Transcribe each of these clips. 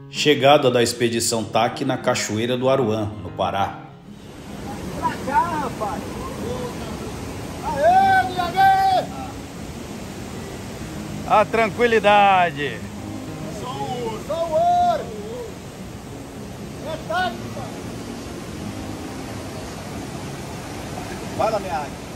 Chegada da expedição TAC na Cachoeira do Aruã, no Pará. Pra cá, rapaz! Aê, Diaguê! A tranquilidade! Só o ouro! É TAC, pai! Vai lá, minha área.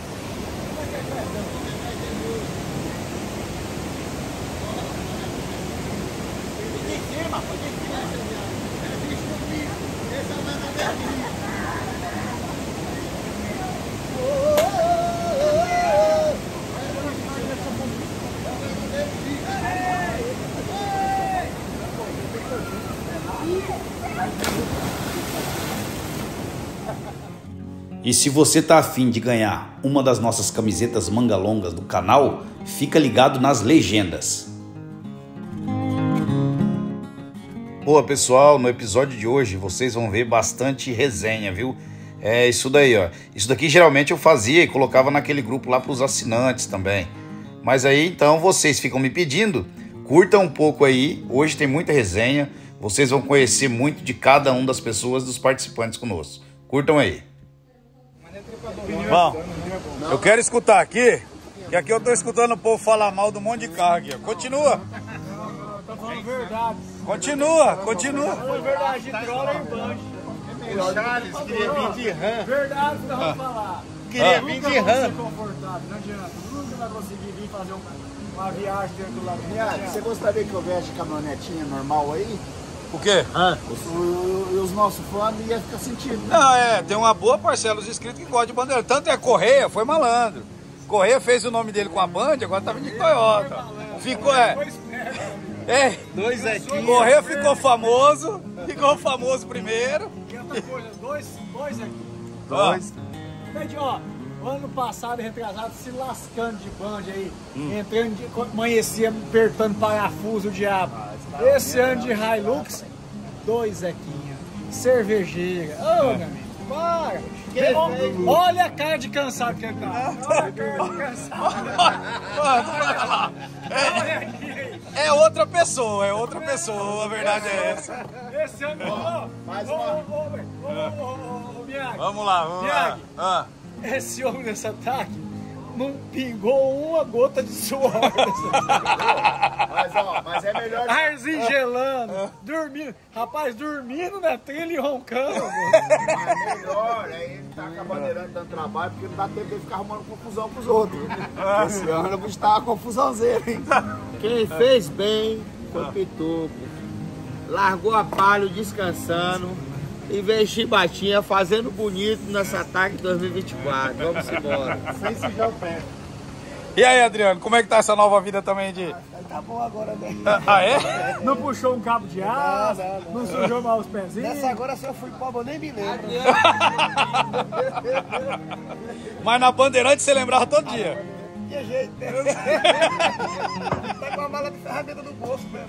E se você tá afim de ganhar uma das nossas camisetas manga longas do canal, fica ligado nas legendas. Boa, pessoal, no episódio de hoje vocês vão ver bastante resenha, viu? É isso daí, ó. Isso daqui geralmente eu fazia e colocava naquele grupo lá para os assinantes também. Mas aí então vocês ficam me pedindo, curtam um pouco aí. Hoje tem muita resenha, vocês vão conhecer muito de cada um das pessoas, dos participantes conosco. Curtam aí. Bom, eu quero escutar aqui, que aqui eu tô escutando o povo falar mal do monte de carro aqui, ó. Continua. Tô falando verdade. Continua. Falando verdade, de trola e banjo. O Charles queria vir de RAM. Verdade, nós vamos falar. Queria vir de RAM. Nunca vai ser confortável, não adianta. Nunca vai conseguir vir fazer uma viagem dentro do lado. Você gostaria que eu viesse de caminhonetinha normal aí? O quê? E os nossos fãs iam ficar sentindo. Não, tem uma boa parcela dos inscritos que gosta de bandeira. Tanto é Correia, foi malandro. Correia fez o nome dele com a Band, agora tá vindo de Toyota. Ficou, Dois aqui. Correia ficou famoso primeiro. E outra coisa, dois aqui. Dois. Ó, o ano passado, retrasado, se lascando de band aí, entrando, amanhecia apertando parafuso, o diabo. Esse ano de Hilux, 2 Zequinha, cervejeira. Ô, meu amigo, para! Olha a cara de cansado que ele tá. Olha a cara de cansado. Olha aqui. É outra pessoa, a verdade é essa. Esse ano, Miyagi. Vamos lá. Esse homem nesse ataque não pingou uma gota de suor. Mas é melhor. Arzinho gelando, dormindo. Rapaz, dormindo na trilha e roncando. É melhor, aí ele tá com a bandeirante dando trabalho, porque não dá tempo de ele ficar arrumando confusão pros outros. Esse ano o bicho tá uma confusãozeira, hein? Quem fez bem foi o Pituco. Largou a palho descansando. E veio Chibatinha fazendo bonito nessa ataque 2024. Vamos embora. Sem sujar o pé. E aí, Adriano, como é que tá essa nova vida também de... Tá bom agora, né? Ah, é? Não puxou um cabo de aço, não sujou mal os pezinhos. Nessa agora, se eu fui pobre, eu nem me lembro. Mas na Bandeirante você lembrava todo dia. Que jeito, né? Tá com a mala de ferramenta no bolso, velho.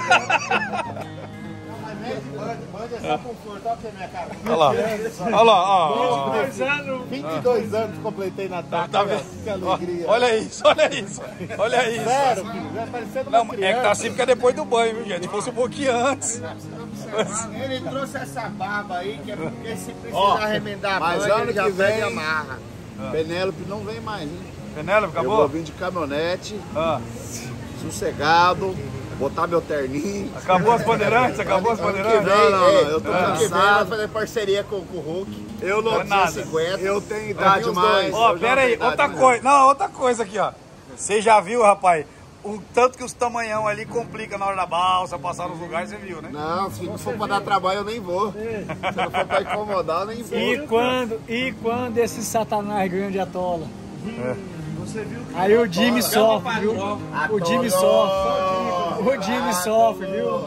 Mande essa confortável pra minha cara. Olha lá. 22 anos. 22 anos completei na TAC. Tá vendo? Que alegria. Olha isso. Sério, filho, vai parecendo uma Não, criança. é que tá assim porque é depois do banho, viu, gente? Se fosse um pouquinho antes. Ele trouxe essa barba aí, que é porque se precisar remendar a mas banha, ano ele já que pega e vem- amarra. Penélope não vem mais, hein? Penélope, Eu vou acabou? vir de caminhonete, Ah, sossegado, botar meu terninho. acabou as Bandeirantes? Acabou as Ano que Bandeirantes? vem, eu tô Ano que vem vai cansado. fazer parceria com o Hulk. Eu não É nada. 50. Eu tenho idade os mais. dois. Ó, eu já pera aí, tenho idade outra mais. coisa. Não, outra coisa aqui, ó. Você já viu, rapaz, o tanto que os tamanhão ali complica na hora da balsa, passar nos lugares, você viu, né? Não, se não for pra dar trabalho, eu nem vou. Se não for pra incomodar, eu nem vou. E quando esse satanás grande atola? Aí o Jimmy sofre, viu? O Jimmy sofre. O Jimmy sofre, viu?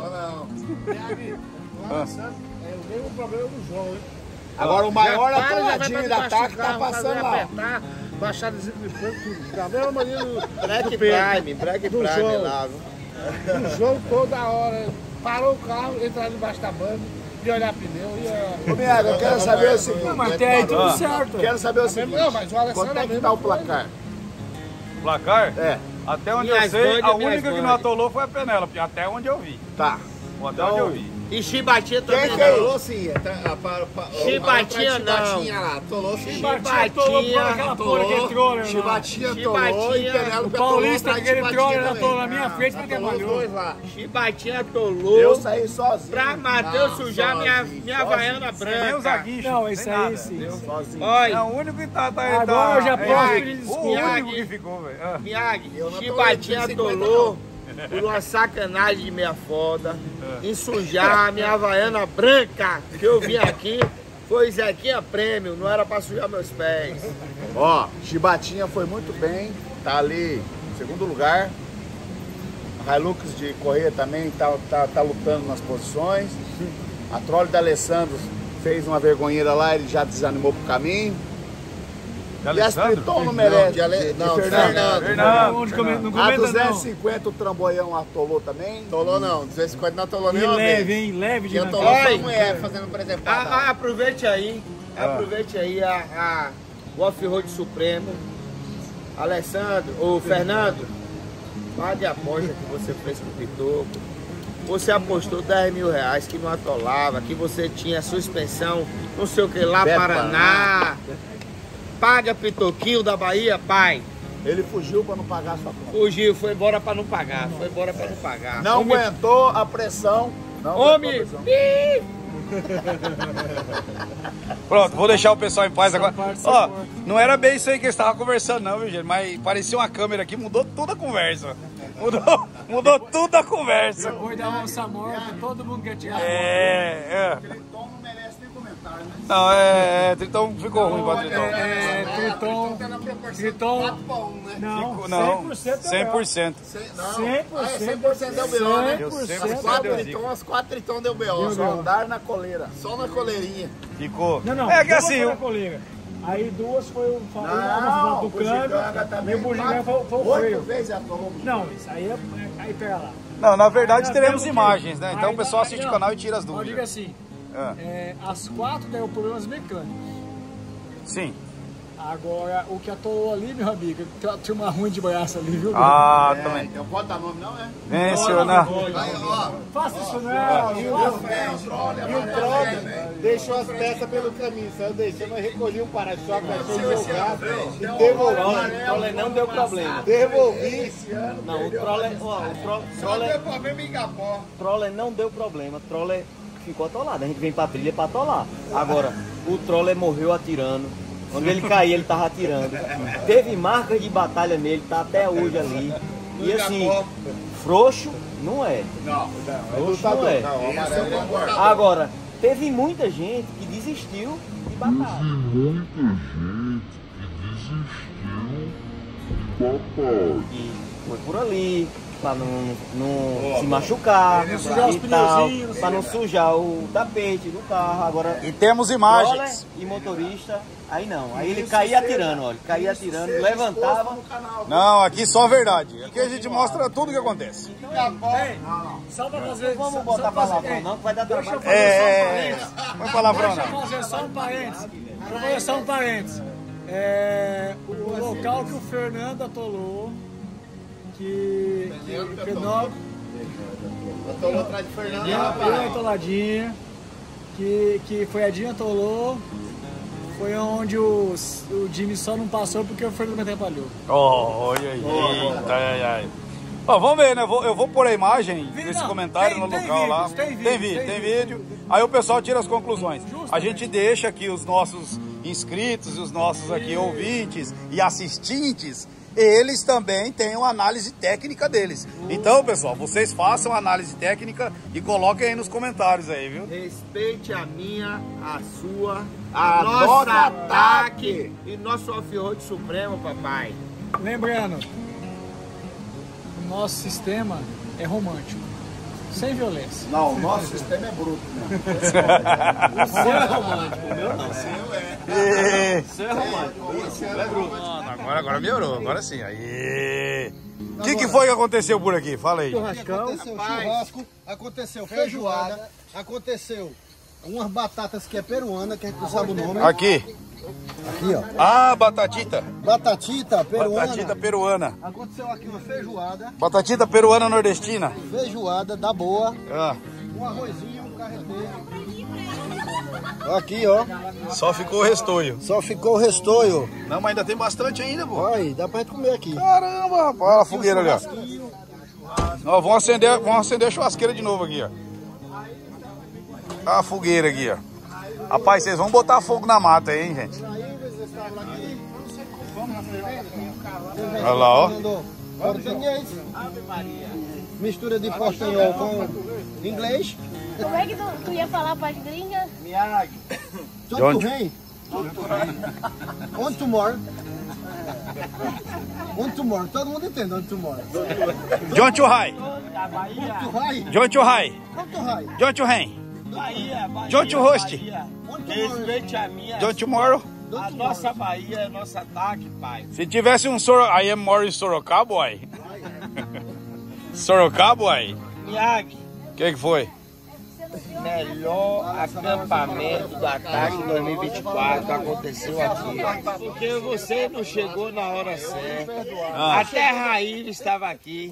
Agora o maior Já para, atoladinho vai da pra TAC debaixo do tá carro, passando fazer lá. apertar, baixar de tudo. Da mesma maneira Black Prime lá, viu? do jogo toda hora. Parou o carro, entrar debaixo da banda e olhar pneu. Ô, Miago, eu quero saber o seguinte. Mas até aí tudo certo. Quero saber o seguinte. Não, mas o Alessandro Quanto é que mesmo tá o foi. placar? Placar? É, Até onde Minhas eu sei, bandas, a única minhas que não bandas. atolou foi a Penélope, até onde eu vi. tá. Até onde eu vi. E chibatinha também Quem não. atolou sim? Chibatinha não. Chibatinha lá, atolou sim. Chibatinha atolou por aquela porra que entrou, né? Chibatinha atolou e Chibatinha. Penélope O atolou Paulista, atrás de aquele Chibatinha troller, também. atolou na minha frente, mas Atolou os trabalhou. dois lá. Chibatinha Eu atolou saí sozinho. pra Matheus sujar minha havaiana Nem os branca. aguinchos. Não, isso nem aí nada. sim. Sozinho. Olha, É o único que tá Agora eu já posso pedir O desculpa. único que ficou, velho. Ah. Miyagi, Eu não chibatinha atolei, atolou por uma sacanagem de minha foda em sujar a minha havaiana branca que eu vim aqui. Foi Zequinha Prêmio, não era pra sujar meus pés. Ó, Chibatinha foi muito bem, tá ali em segundo lugar. A Hilux de Correia também tá lutando nas posições. A Troll da Alessandro fez uma vergonheira lá, ele já desanimou pro caminho. E a Triton não merece. Não, Fernando. Onde come- não A comenta não. 250 o Tramboião atolou também. Atolou não, 250 não atolou E nem uma leve, vez. hein? Leve de atolou navio. foi mulher fazendo presepada. Aproveite aí, o Off-Road Supremo. Alessandro, ou Fernando, pague a aposta que você fez com o Pitoco. Você apostou 10 mil reais que não atolava, que você tinha suspensão, não sei o que lá, Paraná. Paga Pitoquinho da Bahia, pai. Ele fugiu pra não pagar a sua conta. Fugiu, foi embora pra não pagar, foi embora pra não pagar. Não Homem- aguentou a pressão. Não Homem, aguentou a pressão. Pronto, vou deixar o pessoal em paz agora. parte você Ó, corta. não era bem isso aí que eles estavam conversando, não, viu, gente? Mas parecia uma câmera aqui, mudou toda a conversa. Mudou tudo a conversa. Depois da onça morta, todo mundo quer tirar foto. É. Triton não merece nem comentário, né? Não, Tritão ficou ruim pra Tritão. Triton, não, Não, 100% 100%. 100% deu BO, né? Deu 100%. As 4 Triton deu BO. Só andar na coleira. Só na coleirinha. Ficou. Não, É que duas assim, foi na coleira. Aí duas foi o Não, do câmbio e o bugiganga foi o 8 freio. vezes atolou. Não, isso aí é... Aí pega lá. não, na verdade Aí, teremos pelo imagens, que- né? Então aí o pessoal dá- assiste o não, canal e tira as Eu digo dúvidas. assim, Ah. as 4 deram problemas mecânicos. Sim. Agora, o que atolou ali, meu amigo, tinha uma ruim de braço ali, viu? Ah, também. Então pode dar nome, não, é? Menciona. Faça isso não, Deixou as peças pelo caminho, saiu deixando, eu recolhi um para-choque, achei jogado e devolvi. O troller não deu problema. Devolvi. Não, o troller, troller não deu problema. O troller ficou atolado. A gente vem pra trilha pra atolar. Agora, o troller morreu atirando. Onde ele caía, ele tava atirando. Teve marcas de batalha nele, tá até hoje ali. E assim, frouxo não é. Frouxo não é. Agora, teve muita gente que desistiu de batalha. E foi por ali, pra não se machucar sujar os e tal, pneuzinhos, pra não sujar o tapete do carro. Agora, E temos troller imagens. e motorista, aí não. Aí ele caía atirando, olha. Caía atirando, levantava. Não, aqui só a verdade. Aqui a gente mostra tudo o que acontece. Só pra fazer... Vamos botar palavrão não, que vai dar trabalho. Vamos falar pra Deixa eu fazer só um parênteses. Deixa eu fazer só um parênteses. O local que o Fernando atolou, que nós... Atolou atrás de Fernando. Deu uma atoladinha, que foi a Dinha atolou, foi onde o Jimmy só não passou porque o Fernando me atrapalhou. Olha aí. Eita, ai, ai. Ó, vamos ver, né? Eu vou pôr a imagem desse Não, comentário tem- no tem local lá. vídeos, tem Tem vídeos, vídeo. Aí o pessoal tira as conclusões. A gente deixa aqui os nossos inscritos e os nossos aqui ouvintes e assistentes, eles também têm uma análise técnica deles. Então, pessoal, vocês façam a análise técnica e coloquem aí nos comentários aí, viu? Respeite a minha, a sua, A nosso nossa ataque e nosso off-road supremo, papai. Lembrando, o nosso sistema é romântico, sem violência. Não, o nosso sistema é bruto. O seu é romântico, o meu não. O seu é romântico. Agora melhorou, agora sim. Aí. O que foi que aconteceu por aqui? Fala aí. Aconteceu churrasco, aconteceu feijoada, aconteceu umas batatas que é peruana, que a gente não sabe o nome. Aqui. Aqui, ó. Ah, batatita. Batatita peruana. Batatita peruana. Aconteceu aqui uma feijoada, Batatita peruana nordestina. feijoada da boa, Ah, um arrozinho, um carreteiro. Aqui, ó. Só ficou o restoio. Só ficou o restoio. Não, mas ainda tem bastante ainda, pô. Aí, dá pra gente comer aqui. Caramba, rapaz. Olha a fogueira ali, ó. Ó, vamos acender a churrasqueira de novo aqui, ó. Olha a fogueira aqui, ó. Rapaz, vocês vão botar fogo na mata aí, hein, gente? Olha lá, ó. Português. Mistura de portunhol com inglês. Como é que tu ia falar para as gringas? De onde vem? Onde tu mora? Onde tu mora? Todo mundo entende onde tu mora. John to high. Onde tu vai? John to high. Onde tu vai? John to hang. Bahia. John to host. Onde tu mora? Respeite a minha. John tomorrow. A nossa Bahia é nosso ataque, pai. Se tivesse um I am more Sorocaba, boy. Sorocaba, boy. Miyagi, O que foi? melhor acampamento do ataque 2024 aconteceu aqui. Porque você não chegou na hora certa. Até Raíra estava aqui.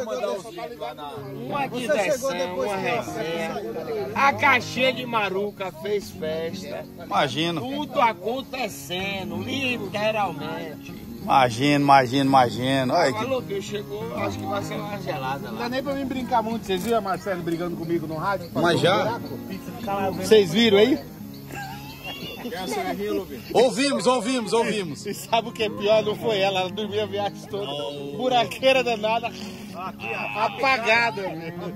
Uma diversão, uma resenha. A Caixinha de Maruca fez festa. Imagino. Tudo acontecendo, literalmente. Imagino. Olha Falou que chegou, acho que vai ser uma gelada Não lá. dá nem pra mim brincar muito. Vocês viram a Marcelo brigando comigo no rádio? Mas já? Vocês viram aí? Ouvimos. E sabe o que é pior? Não foi ela dormia a viagem toda. Buraqueira danada. Apagada.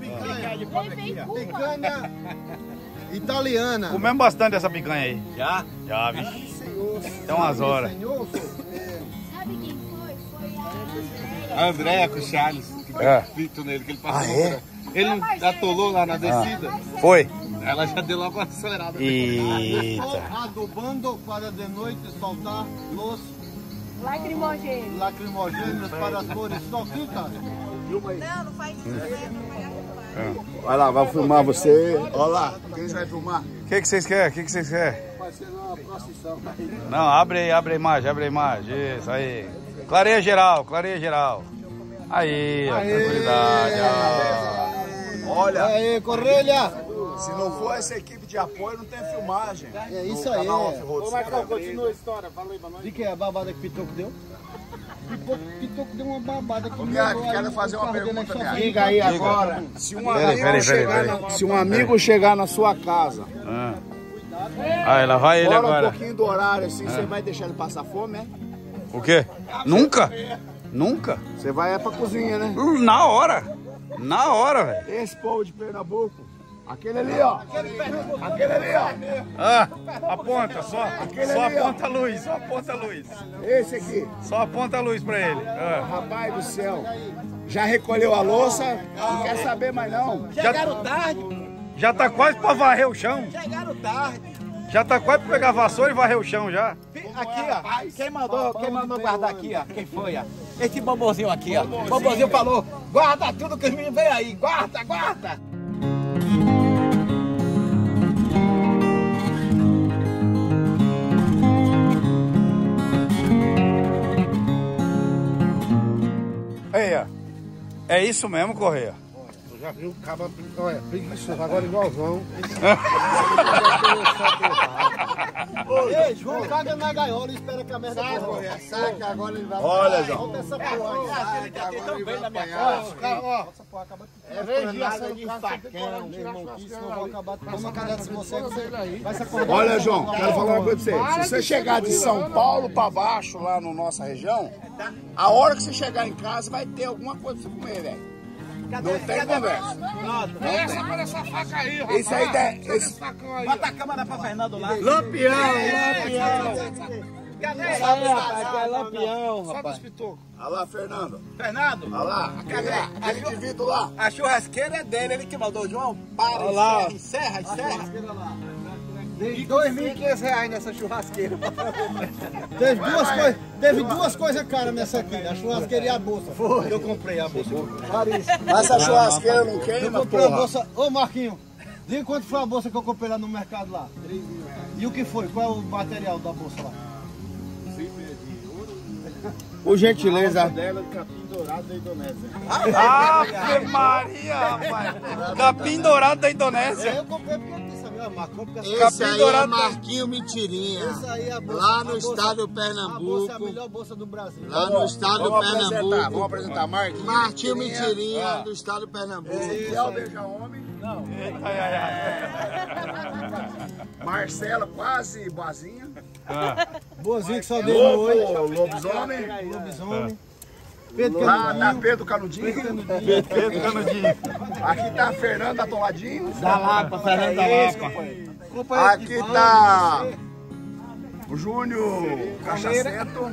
Picanha italiana. Comemos bastante essa picanha aí. Já? Já, bicho. Tem umas horas. Sabe quem foi? Foi a Andréia com o Charles, que deu É. um pito nele, que ele passou. é? Ele não atolou lá na descida? Foi? Ela já deu logo uma acelerada. Eita. Adubando para de noite soltar los lacrimogêneo. lacrimogêneos para as florestocitas. Vai lá, vai filmar você. Olha lá, quem vai filmar? O que vocês querem? Vai ser uma procissão. Não, abre a imagem. Isso aí. Clareia geral. Aí, ó, tranquilidade. Ó. Olha, Aí, Correia! se não for essa equipe de apoio, não tem filmagem. É isso aí. Ô, Marcão, continua. De que é a babada que Pitoco deu? Pitoco deu uma babada que Miado, aí quero fazer o uma carro dele pergunta, só Miado. fica. Diga aí agora. Se um Peraí. amigo chegar na sua casa, Aí, lá vai ele fora agora. um pouquinho do horário assim, você vai deixar ele passar fome, né? O quê? Nunca? Você vai pra cozinha, né? Na hora, velho. Esse povo de Pernambuco, aquele ali, ó. Aquele ali, ó. Ah, aponta, só ali, ó. aponta a luz, só aponta a luz. Esse aqui. Só aponta a luz pra ele. Ah. Rapaz do céu. Já recolheu a louça? Não quer saber mais não. Chegaram tarde, Já tá quase pra varrer o chão. chegaram tarde. Já tá quase pra pegar a vassoura e varrer o chão já. Aqui, ó, quem mandou guardar aqui, ó, quem foi, ó? Esse bobozinho aqui, ó. O bobozinho falou, guarda tudo que os meninos vêm aí, guarda. Aí, ó. É isso mesmo, Correia? Já viu o cabo, olha, preguiçoso, agora igualzão. Ei, João, caga na gaiola e espera que a merda corra. Saca, agora ele vai. Olha, João. Volta essa porra aí. Agora ele vai Ó, essa porra acaba de Nada de facão. meu irmão, que isso não vai acabar. Toma cuidado se você vai se acordar. Olha, João, quero falar uma coisa pra você. Se você chegar de São Paulo pra baixo, lá na nossa região, a hora que você chegar em casa vai ter alguma coisa pra você comer, velho. Não tem conversa. Olha essa faca aí, rapaz. Isso aí Bota a câmera pra Fernando lá. Lampião. Cadê ele? Rapaz, que é lampião, rapaz. Olha lá, Fernando. Fernando, Olha lá. Cadê? Aquele indivíduo lá. a churrasqueira é dele, ele que mandou. João, para, Olha lá. encerra. Dei R$2.500 nessa churrasqueira. Teve duas coisas caras nessa aqui, a churrasqueira e a bolsa. Foi. Eu comprei a bolsa. Essa churrasqueira não Eu queima, comprei a porra. bolsa. Ô Marquinho, diga quanto foi a bolsa que eu comprei lá no mercado lá. R$3.000. E o que foi? Qual é o material da bolsa lá? Por gentileza. Dela de capim dourado da Indonésia. Ave Maria, rapaz. Capim dourado da Indonésia. Eu comprei porque eu sabia a marca. Esse aí é Marquinho Mentirinha. Essa aí é a bolsa, Lá no estado do A bolsa é a Pernambuco. melhor bolsa do Brasil. Lá no estado do Pernambuco. Vamos apresentar Marquinho. Marquinho Mentirinha do estado do Pernambuco. É o Beija-Homem. Ai, ai, ai. Marcela, quase boazinha. Boazinho que só deu no oi. Lobisomem. Lobisomem. Pedro Lá da Canudinho. Pedro Canudinho. Pedro Canudinho. Aqui tá a Fernanda Atoladinho. Da Lapa, Fernando da Lapa. Aqui tá o Júnior Cachaceto.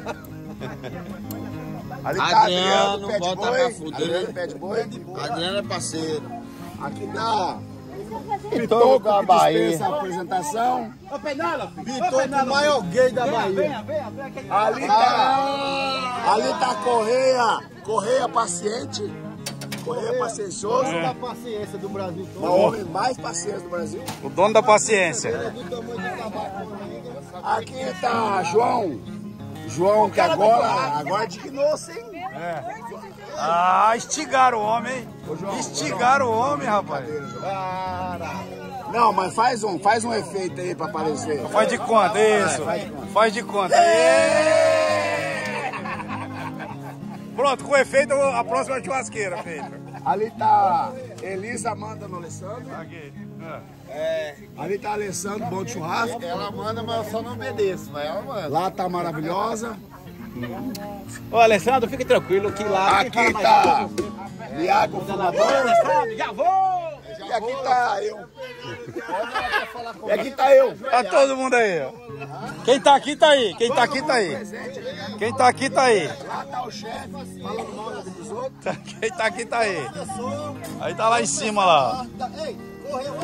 Ali tá Adriano, Pet bota Boy. pra fuder. Adriano Pet Boy. Adriano é parceiro. Aqui tá Pitoco da Bahia. Essa apresentação. Vitor, o maior gay da Bahia. Ali tá Correia Paciente. Correia Paciencioso. Da paciência do Brasil O todo. homem mais paciente do Brasil. O dono da paciência. Do tamanho do tabaco. Aqui tá João. João que agora dignou-se, hein? Ah, estigaram o homem, hein? Estigaram o homem, rapaz. Não, mas faz um efeito aí pra aparecer. Faz de conta, isso. Faz de conta. Aê! Pronto, com efeito, a próxima churrasqueira feita. Ali tá Elisa Amanda no Alessandro. Aqui. Ali tá Alessandro, bom de churrasco. Ela manda, mas eu só não obedeço, mas ela manda. Lá tá maravilhosa. Ô, Alessandro, fique tranquilo que lá... Aqui tá Iago Fumador. Já vou! E aqui tá eu. E aqui tá eu. Tá todo mundo aí, ó. Quem tá aqui, tá aí. Quem tá aqui, tá aí. Quem tá aqui, tá aí. Lá tá o chefe, falando mal dos outros. Quem tá aqui, tá aí. Aí tá lá em cima, lá. Ei, correu.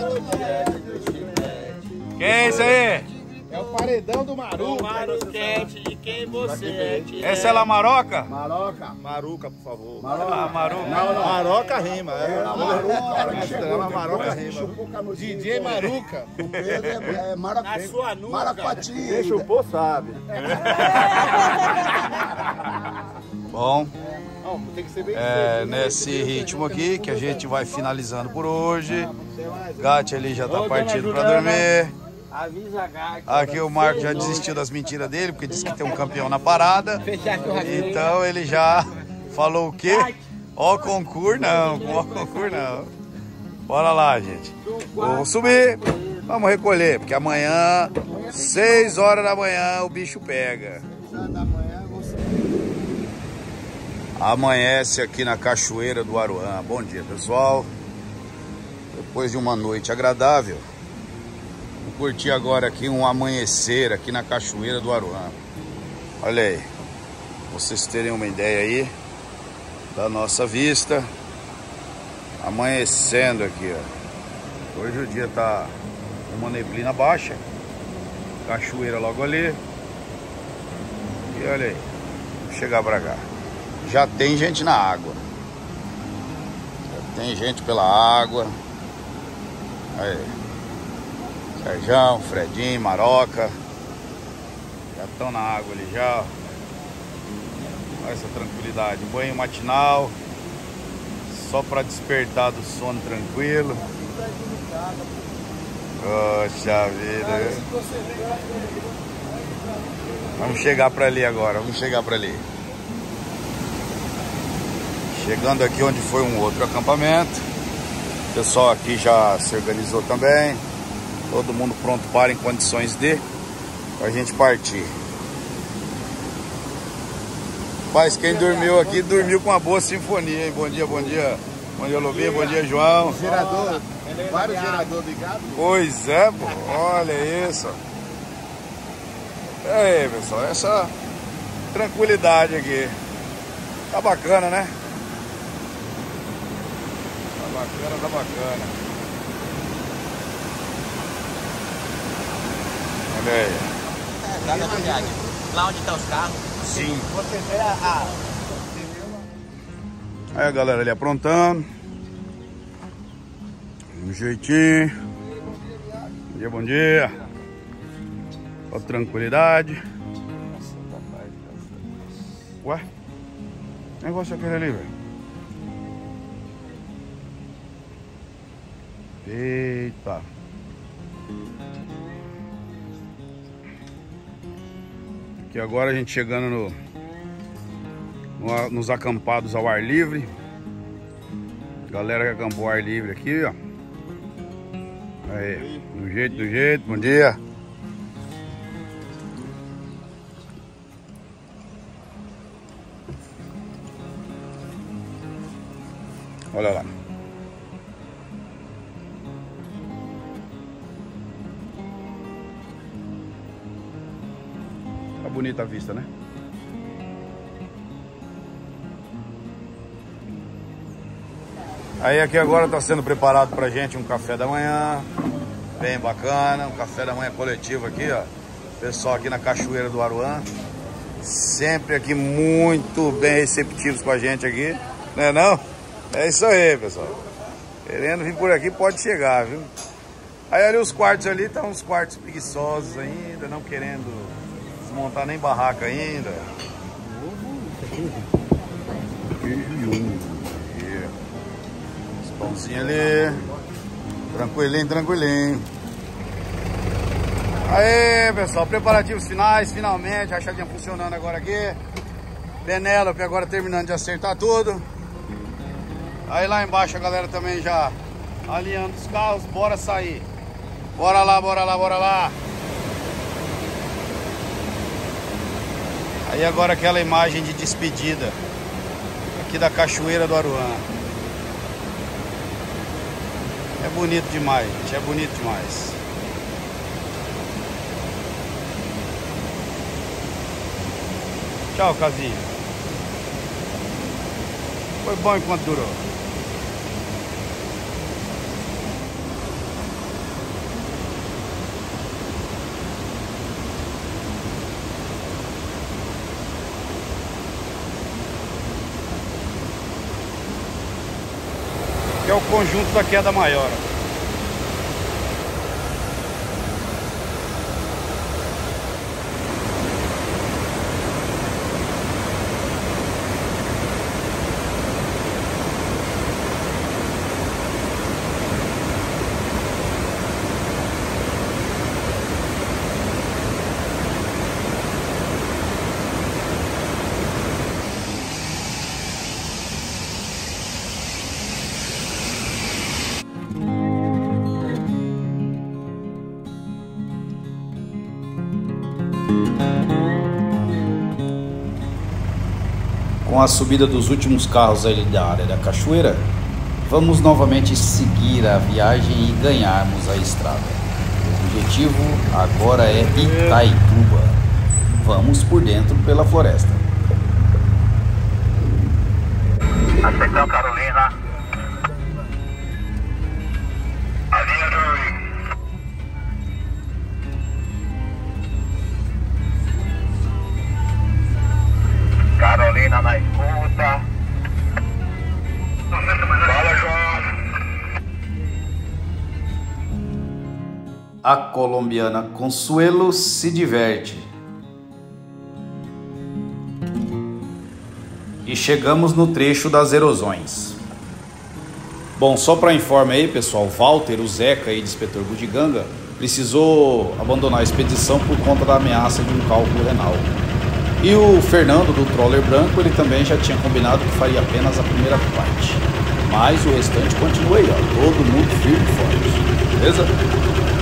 Quem é esse aí? É o paredão do Maruca. Maruquete, de quem você é? Essa é a Maroca? Maroca. Maruca, por favor. Ah, Maroca. Maroca rima. Maroca rima. DJ Maruca. O Pedro é Na sua nuca. Marapatinho. Quem chupou sabe. Bom, Tem que ser bem nesse ritmo aqui que a gente vai finalizando por hoje. Gatti ali já tá partindo pra dormir. Avisa a Gatti. Aqui o Marco já desistiu das mentiras dele, porque disse que tem um campeão na parada. Então ele já falou o quê? Ó concurso não, ó concurso não. Bora lá, gente. Vamos subir, vamos recolher, porque amanhã, 6 horas da manhã, o bicho pega. Amanhece aqui na Cachoeira do Aruã. Bom dia, pessoal. Depois de uma noite agradável, vou curtir agora aqui um amanhecer aqui na Cachoeira do Aruã. Olha aí, pra vocês terem uma ideia aí da nossa vista. Amanhecendo aqui, ó. Hoje o dia tá uma neblina baixa. Cachoeira logo ali. E olha aí, vou chegar pra cá. Já tem gente na água. Já tem gente pela água. Aí. Serjão, Fredinho, Maroca. Já estão na água ali já. Olha essa tranquilidade. Banho matinal. Só para despertar do sono tranquilo. Poxa vida. Vamos chegar para ali agora. Vamos chegar para ali. Chegando aqui onde foi um outro acampamento. O pessoal aqui já se organizou também. Todo mundo pronto para em condições de a gente partir. Mas quem dormiu aqui dormiu com uma boa sinfonia, hein? Bom dia, bom dia. Bom dia, Lobinha, bom dia, João. Gerador, vários geradores ligados. Pois é, pô. Olha isso. E aí, pessoal, essa tranquilidade aqui. Tá bacana, né? Tá bacana, tá bacana. Olha aí. Lá onde estão os carros. Sim. Você vê a... Aí a galera ali aprontando. Um jeitinho. Bom dia, bom dia. Só tranquilidade. Ué? Que negócio é aquele ali, velho? Eita. Aqui agora a gente chegando nos acampados ao ar livre. Galera que acampou ao ar livre aqui, ó. Aí, do jeito, bom dia. Olha lá. Tá bonita a vista, né? Aí aqui agora tá sendo preparado pra gente um café da manhã, bem bacana, um café da manhã coletivo aqui, ó. Pessoal aqui na Cachoeira do Aruã, sempre aqui muito bem receptivos com a gente aqui, né não? É isso aí, pessoal. Querendo vir por aqui pode chegar, viu? Aí ali os quartos ali, tá uns quartos preguiçosos ainda, não querendo desmontar nem barraca ainda. Pãozinho ali, tranquilinho. Aí, pessoal, preparativos finais, finalmente, rachadinha funcionando agora aqui. Penélope agora terminando de acertar tudo. Aí lá embaixo a galera também já alinhando os carros, bora sair. Bora lá. Aí agora aquela imagem de despedida aqui da Cachoeira do Aruã. É bonito demais, gente, é bonito demais. Tchau, casinha. Foi bom enquanto durou. Que é o conjunto da queda maior. Com a subida dos últimos carros ali da área da cachoeira, vamos novamente seguir a viagem e ganharmos a estrada. O objetivo agora é Itaituba. Vamos por dentro pela floresta. Aceitão, Carolina. Carolina na escuta. Fala, João. A colombiana Consuelo se diverte. E chegamos no trecho das erosões. Bom, só para informar aí, pessoal, Walter, o Zeca aí de Inspetor Budiganga, precisou abandonar a expedição por conta da ameaça de um cálculo renal. E o Fernando, do Troller Branco, ele também já tinha combinado que faria apenas a primeira parte. Mas o restante continua aí, ó, todo mundo firme e forte. Beleza?